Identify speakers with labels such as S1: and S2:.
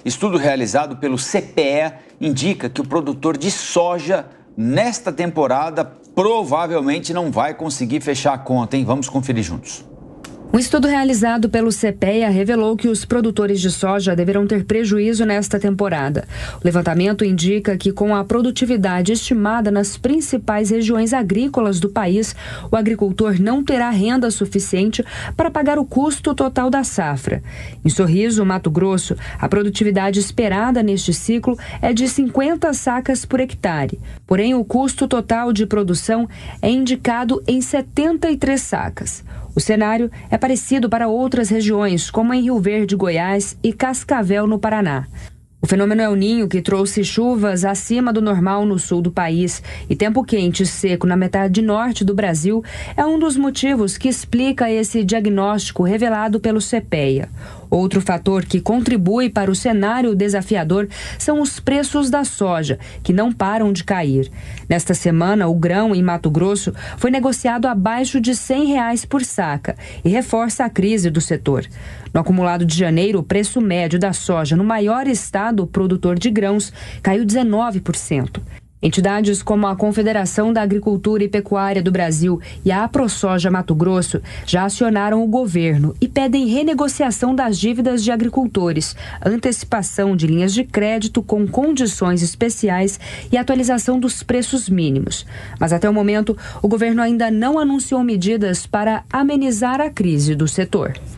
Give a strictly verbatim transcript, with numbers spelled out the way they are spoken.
S1: Estudo realizado pelo C P E A indica que o produtor de soja, nesta temporada, provavelmente não vai conseguir fechar a conta, hein? Vamos conferir juntos.
S2: Um estudo realizado pelo C P E A revelou que os produtores de soja deverão ter prejuízo nesta temporada. O levantamento indica que, com a produtividade estimada nas principais regiões agrícolas do país, o agricultor não terá renda suficiente para pagar o custo total da safra. Em Sorriso, Mato Grosso, a produtividade esperada neste ciclo é de cinquenta sacas por hectare. Porém, o custo total de produção é indicado em setenta e três sacas. O cenário é parecido para outras regiões, como em Rio Verde, Goiás e Cascavel, no Paraná. O fenômeno El Niño, que trouxe chuvas acima do normal no sul do país e tempo quente e seco na metade norte do Brasil, é um dos motivos que explica esse diagnóstico revelado pelo C P E A. Outro fator que contribui para o cenário desafiador são os preços da soja, que não param de cair. Nesta semana, o grão em Mato Grosso foi negociado abaixo de cem reais por saca e reforça a crise do setor. No acumulado de janeiro, o preço médio da soja no maior estado produtor de grãos caiu dezenove por cento. Entidades como a Confederação da Agricultura e Pecuária do Brasil e a AproSoja Mato Grosso já acionaram o governo e pedem renegociação das dívidas de agricultores, antecipação de linhas de crédito com condições especiais e atualização dos preços mínimos. Mas até o momento, o governo ainda não anunciou medidas para amenizar a crise do setor.